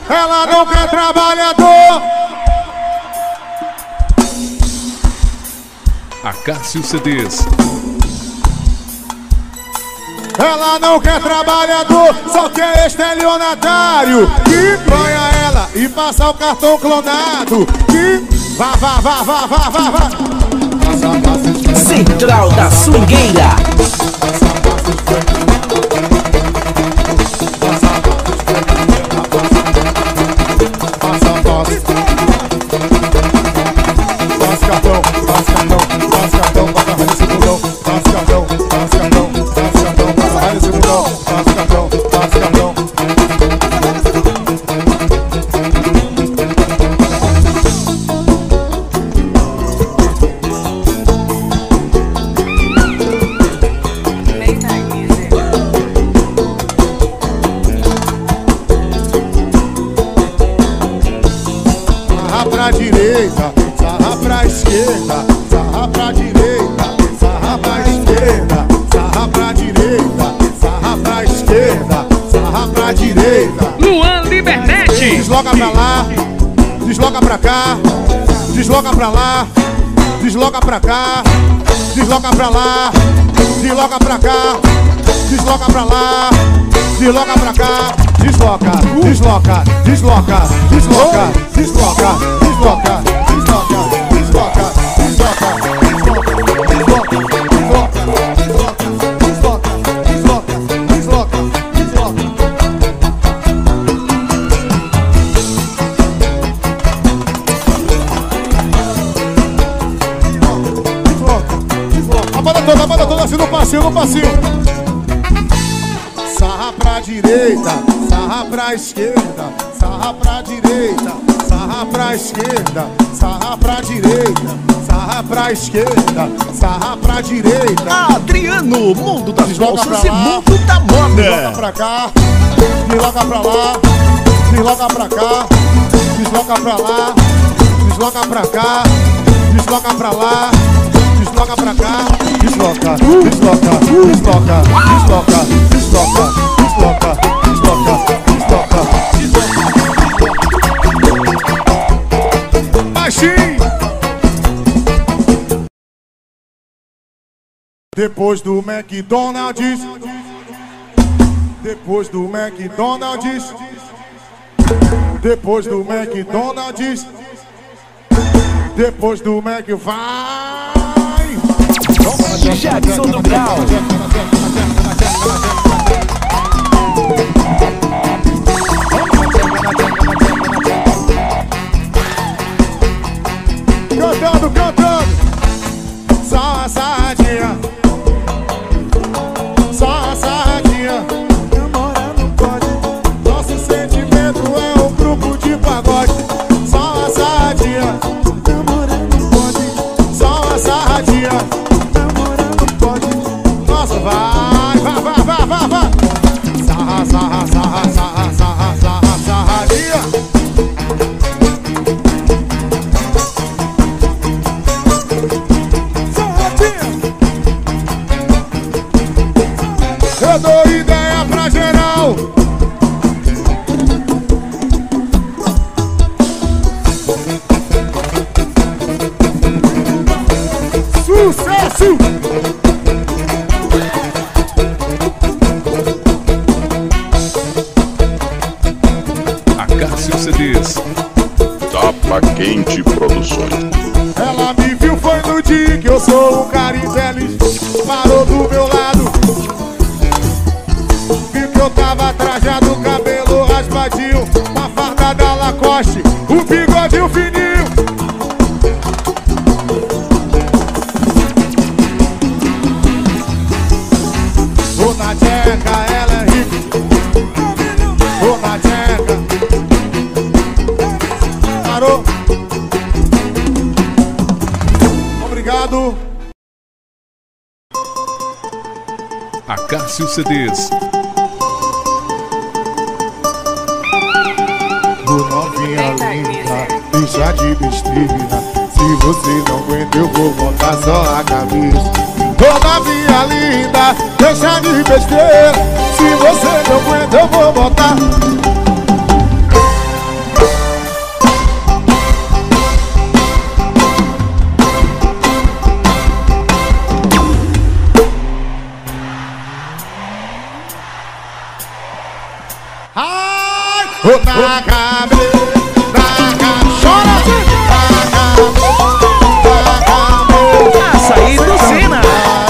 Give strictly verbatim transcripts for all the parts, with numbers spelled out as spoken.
ela não quer trabalhador. Acácio C Ds. Ela não quer trabalhador, só quer estelionatário que banha ela e passa o cartão clonado. Que vá, vá, vá, vá, vá, vá, vá. Central da Swingueira. Passa, passa. Passa cartão, passa cartão, passa cartão, passa cartão, esse mundão. Passa cartão, passa cartão, passa cartão, passa esse mundão. Passa cartão, passa cartão. Sarra pra direita, sarra pra esquerda, sarra pra direita, sarra pra esquerda, sarra pra direita, sarra pra esquerda, sarra pra direita. Luan Liberdade. Desloca pra lá, desloca pra cá, desloca pra lá, desloca pra cá, desloca pra lá, desloca pra cá, desloca pra lá, desloca pra cá, desloca, desloca, desloca, desloca, desloca, desloca, desloca, desloca, desloca, desloca, desloca, desloca, desloca. A banda toda, a banda toda assim no passinho, no passinho. Sarra pra direita, sarra pra esquerda, sarra pra direita, sarra pra esquerda, sarra pra direita, sarra pra esquerda, sarra pra direita. Adriano, mundo das Desloca bolsas pra e lá, mundo da desloca moda. pra cá, desloca pra lá, desloca pra cá, desloca pra lá, desloca pra cá, desloca pra lá, desloca pra cá, desloca, desloca, desloca, desloca, desloca, desloca, desloca, desloca, desloca. Baixinho. Depois do McDonald's, depois do McDonald's, depois do McDonald's, depois do Mac vai. Jackson do Grau. Cantando, cantando. Só uma sarradinha, só uma sarradinha. Namorar não pode. Nosso sentimento é um grupo de pagode. Só uma sarradinha. Namorar não pode. Só uma sarradinha. Namorar não pode. Nossa, vai, vai, vai, vai, vai, vai. Sarra, sarra, sarra, sarra, sarra, sarra, sarradinha. Eu dou ideia pra geral. Sucesso! Acácio C Ds. Tapa Quente Produções. Ela me viu foi no dia que eu sou um cara infeliz. Parou do meu lado, viu que eu tava trajado, cabelo raspadinho, uma farda da Lacoste, o bigodinho fininho. Vou na tcheca, ela é rica. Vou na tcheca. Parou. Obrigado. Acácio C Ds. Ô novinha linda, deixa de besteira. Se você não aguenta eu vou botar só a camisa. Ô novinha linda, deixa de besteira. Se você não aguenta eu vou botar. na cabeça, na cabeça, chora, na cabeça, Açaí do Sena.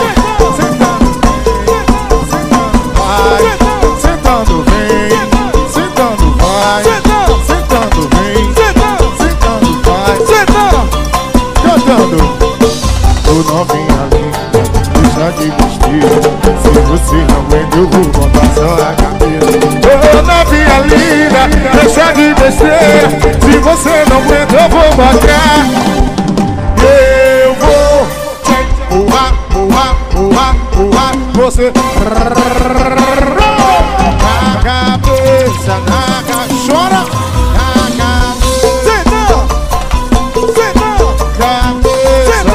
sentando vem, sentando vai, sentando vem, sentando vai, cantando. Ô novinha linda, deixa de besteira. Se você não aguenta eu vou botar só a cabeça. Ô novinha linda, deixa de besteira. Se você não aguenta eu vou botar. Eu vou te empurrar, empurrar, empurrar, empurrar você. Na cabeça, na cabeça, chora. Na cabeça, cabeça.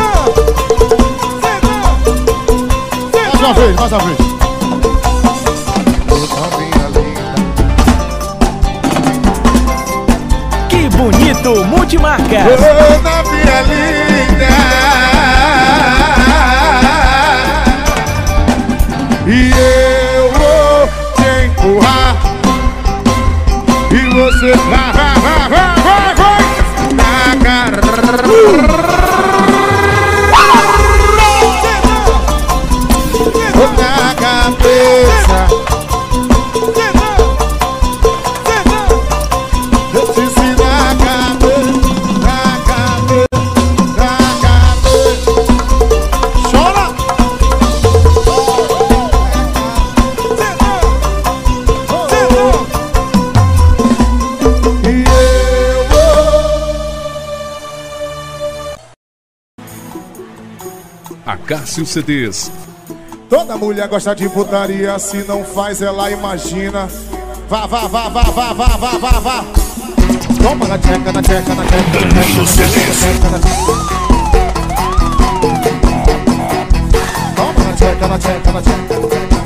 Mais uma vez, mais uma vez. Ô novinha linda. Que bonito, multimarcas. Ô novinha linda. E eu vou te empurrar. E você vai, vai, vai, vai, vai, vai. Na cara. Na cabeça. Eu te ensino na cabeça, na cabeça, na cabeça. Chora. E eu vou. Acácio C Ds. Toda mulher gosta de putaria, se não faz ela imagina. Vá, vá, vá, vá, vá, vá, vá, vá, vá. Toma na tcheca, na tcheca, na tcheca, na tcheca, na toma na tcheca, na tcheca, na tcheca.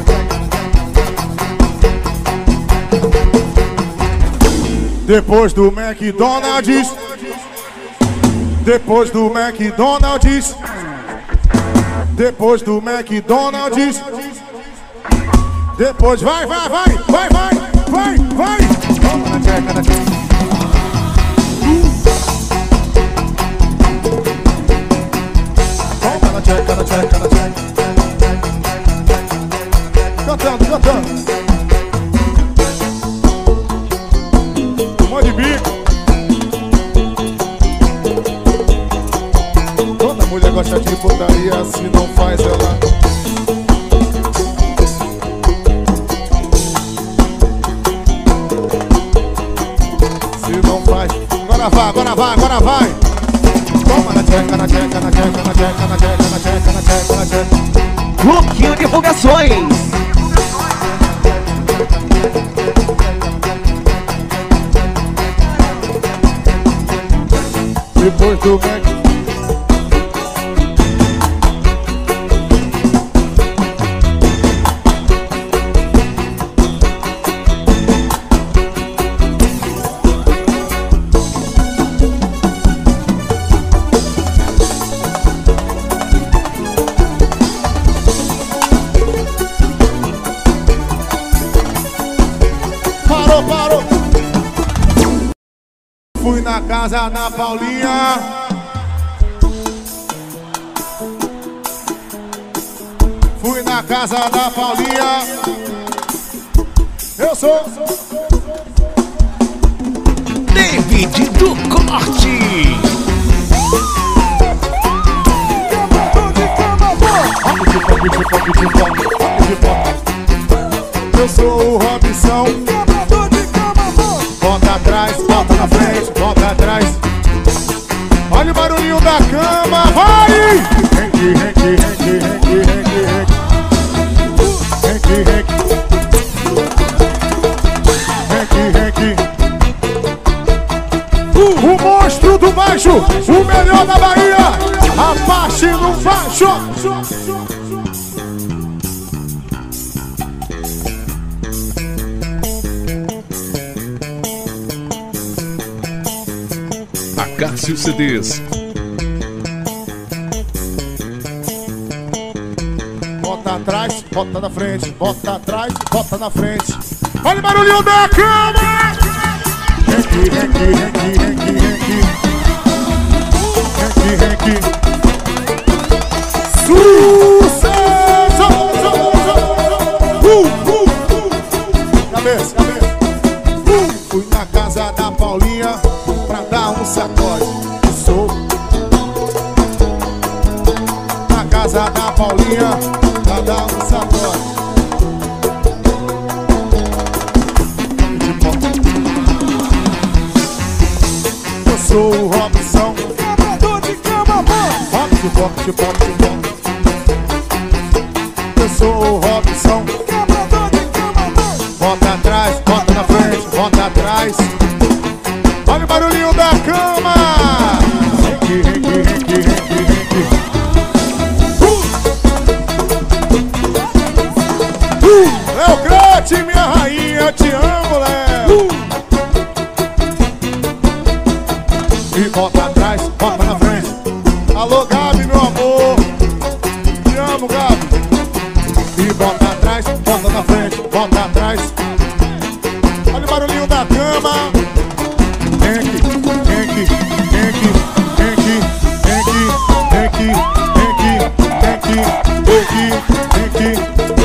Depois do McDonald's, depois do McDonald's, depois do McDonald's, depois vai, vai, vai, vai, vai, vai, vai. Toma na tcheca, na tcheca. Toma na tcheca, na tcheca, na tcheca. Cantando, cantando. Mó de bico. Toda mulher gosta de putaria, se não faz ela. Se não faz. Agora vai, agora vai, agora vai. Toma na tcheca, na tcheca, na tcheca, na tcheca, na tcheca, na tcheca, na tcheca, na tcheca. Luquinho Divulgações. Depois do Mac. Parou, parou. Fui na casa da Paulinha. Fui na casa da Paulinha. Eu sou David do Corte. Eu sou o Robson. Volta atrás, volta na frente, volta atrás. Olha o barulhinho da cama, vai! Henk, henk, henk, henk, henk, henk, henk, henk, henk, henk. O monstro do baixo, o melhor da Bahia, Apache no baixo. Acácio C Ds. Bota atrás, bota na frente, bota atrás, bota na frente. Olha o barulhinho da cama! casa da Paulinha pra dar um sacode. Eu sou na casa da Paulinha pra dar um sacode. Eu sou o Robson, quebrador de cama, rock de rock de rock de rock. Eu sou o Robson, quebrador de cama, bota atrás, bota na frente, bota atrás. Olha o barulhinho da cama. Renque, renque, renque, renque, renque. Uh! Uh! Léo Crete, minha rainha, eu te amo, Léo. Uh! E bota atrás, bota na frente. Alô, Gabi, meu amor. Te amo, Gabi. E bota atrás, bota na frente, bota atrás. Olha o barulhinho da cama. Henk, Henk, Henk, Henk, Henk, Henk, Henk, Henk, Henk, Henk.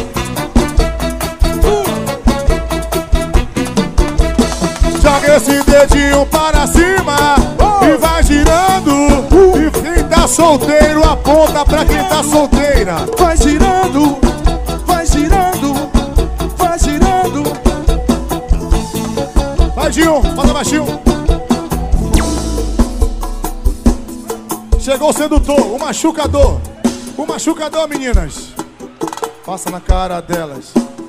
Joga esse dedinho para cima e vai girando. E quem tá solteiro aponta pra quem tá solteira. Vai girando, vai girando, vai girando. Vai, Gil, fala baixinho. Chegou o sedutor, o machucador. O machucador, meninas. Passa na cara delas.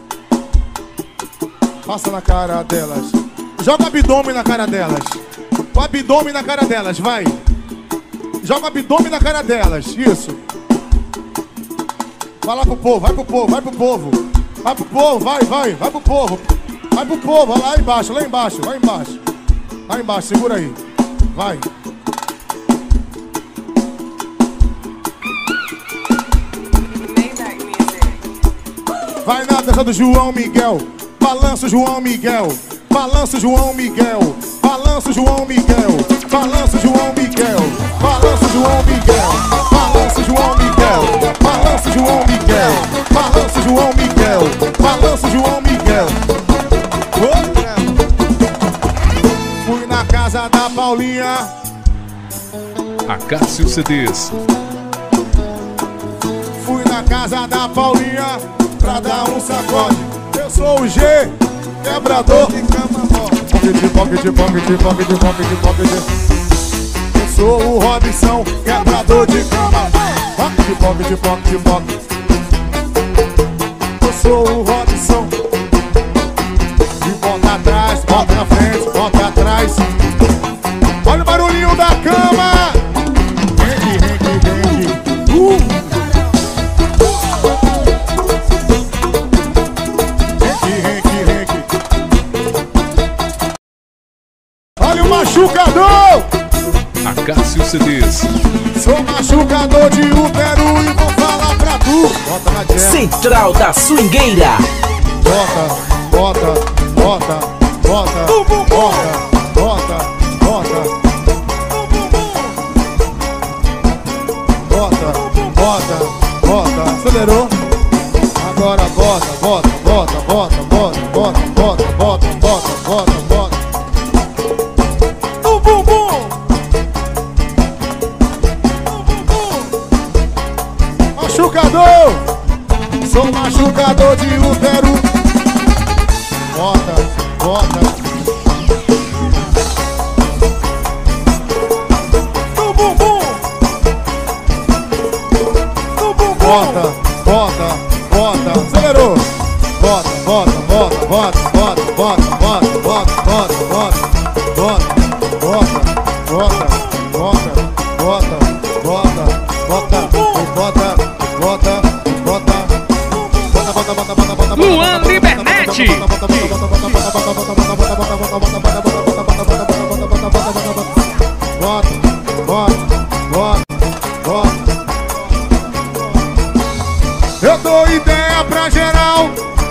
Passa na cara delas. Joga o abdômen na cara delas. O abdômen na cara delas, vai. Joga o abdômen na cara delas, isso. Vai lá pro povo, vai pro povo, vai pro povo. Vai pro povo, vai, vai, vai pro povo. Vai pro povo, vai lá embaixo, lá embaixo, lá embaixo. Lá embaixo, segura aí. Vai. Vai na dança do João Miguel. Balança o João Miguel. Balança o João Miguel. Balança o João Miguel. Balança o João Miguel. Balança o João Miguel. Balança o João Miguel. Balança o João Miguel. Balança o João Miguel. Balança o João Miguel. Fui na casa da Paulinha. Acácio C Ds. Fui na casa da Paulinha pra dar um sacode. Eu sou o G, quebrador de cama, pocket, pocket, pocket, pocket, pocket, pocket. Eu sou o Robson, quebrador de cama, pocket, pocket, pocket, pocket. Eu sou o Robson. E bota atrás, bota na frente, bota atrás. Olha o barulhinho da cama. Renque, renque, renque. Uh! Machucador! Acácio C Ds. Sou machucador de útero e vou falar pra tu. Bota na jam. Central da Swingueira. Bota, bota, bota, bota, bota, bota, bota. Bota, bota, bota. Acelerou. Agora bota, bota, bota, bota, bota, bota, bota, bota, bota, bota, bota. Machucador, sou machucador de útero. Bota, bota. No bumbum. No bumbum. Bota, bota, bota. Acelerou. Bota, bota, bota, bota, bota, bota, bota, bota, bota, bota, bota, bota, bota, bota, bota, bota, bota, bota. Bota, bota, bota, bota, bota, bota, bota, Luan Libernete. Bota, bota, bota, bota. Eu dou ideia pra geral.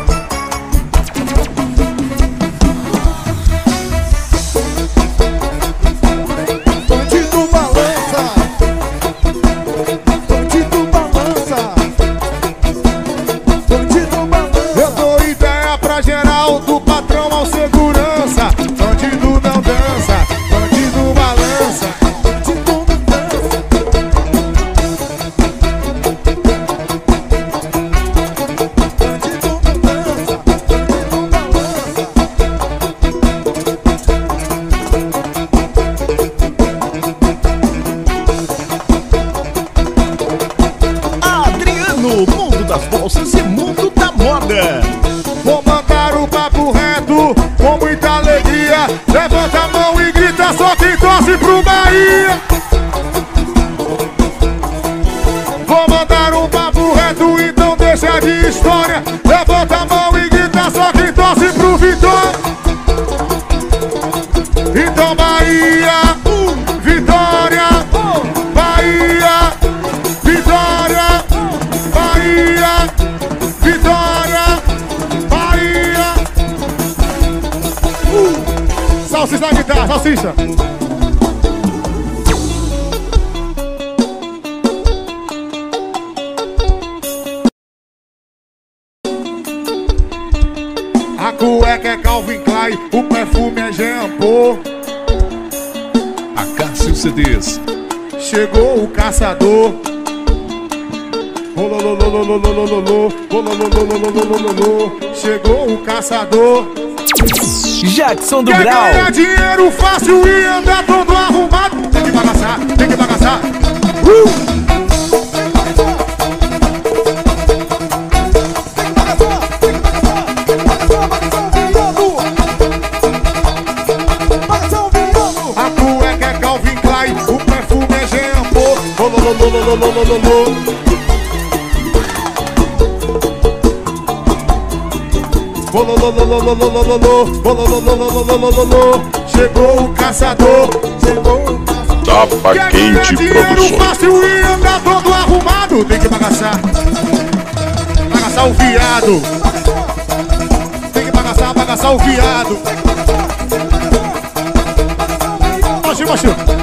Bandido balança. Bandido balança. Bandido balança. Eu dou ideia pra geral, do patrão ao segurança. Bandido não torce pro Bahia. Vou mandar um papo reto, então deixa de história. Levanta a mão e grita só quem torce pro Vitória. Então Bahia, Vitória, Bahia, Vitória, Bahia, Vitória, Bahia. uh. Salsicha na guitarra, salsicha. A cueca é Calvin Klein, o perfume é Jean Paul. Acácio C Ds. Chegou o caçador. Rolololololololololô, rololololololololô. Chegou o caçador. Jackson do Quer Grau. ganhar dinheiro fácil e andar todo arrumado. Tem que bagaçar, tem que bagaçar. uh! A cueca é Calvin Klein, o perfume é Jean Paul. Rololololololololô. Rololololololololô, rolololololololô. Chegou o caçador. Chegou o caçador. Tapa Quer ganhar Quente dinheiro Produções. fácil e andar todo arrumado. Tem que bagaçar. Bagaçar o viado. Tem que bagaçar, bagaçar o viado. Baixinho, baixinho.